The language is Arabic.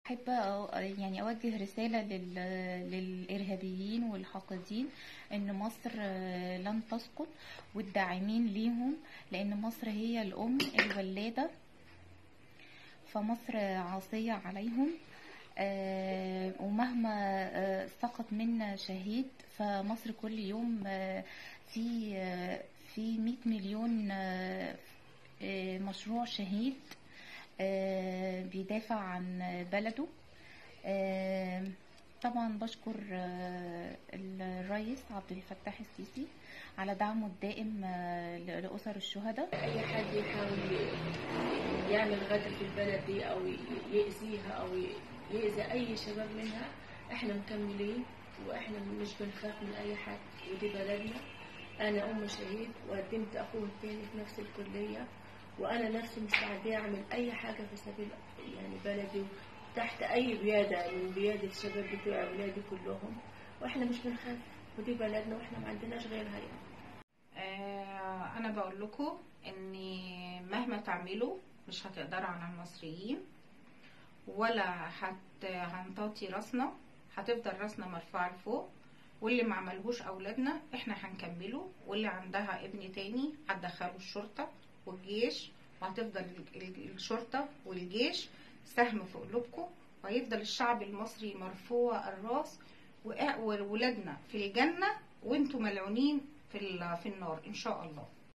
أحب يعني أوجه رسالة للإرهابيين والحاقدين إن مصر لن تسقط، والداعمين ليهم، لأن مصر هي الأم الولادة، فمصر عاصية عليهم. ومهما سقط منا شهيد، فمصر كل يوم في 100 مليون مشروع شهيد بيدافع عن بلده. طبعا بشكر الرئيس عبد الفتاح السيسي على دعمه الدائم لأسر الشهداء. أي حد يحاول يعمل غدر في البلد دي أو يأذيها أو يأذي أي شباب منها، إحنا مكملين وإحنا مش بنخاف من أي حد، ودي بلدنا. أنا أم شهيد وقدمت أخوه التاني في نفس الكلية، وأنا نفسي مستعدة أعمل أي حاجة في سبيل يعني بلدي، تحت أي بيادة من بيادة الشباب بتوع أولادي كلهم، وإحنا مش بنخاف، ودي بلدنا وإحنا ما عندناش غيرها يعني. أنا بقول لكم إن مهما تعملوا مش هتقدروا على المصريين، ولا هنطاطي راسنا، هتفضل راسنا مرفوعة لفوق. واللي ما عملهوش أولادنا إحنا هنكمله، واللي عندها ابن تاني هتدخله الشرطة والجيش، وهتفضل الشرطة والجيش سهم في قلوبكم، وهيفضل الشعب المصري مرفوع الراس، وولادنا في الجنة وانتم ملعونين في النار إن شاء الله.